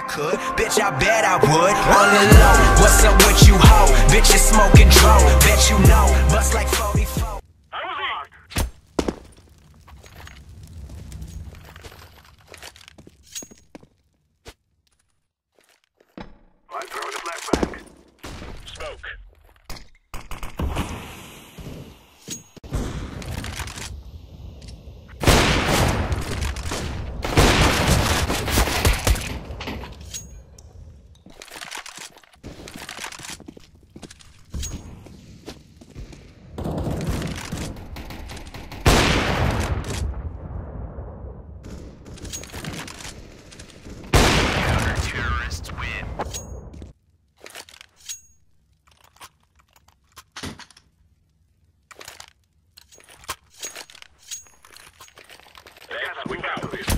could, bitch, I bet I would. On the low, what's up with you, ho? Bitch, you smoking dro, bet you know. Bust like 44. I'm throwing a flashbang. Smoke. Terrorists win. We got this.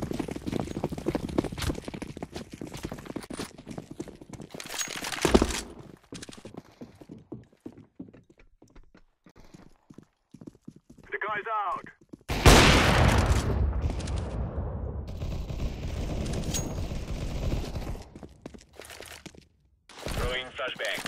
The guy's out. Throwing flashbang.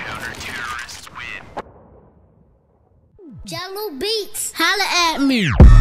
Counter-terrorists win. Jello Beats, holla at me.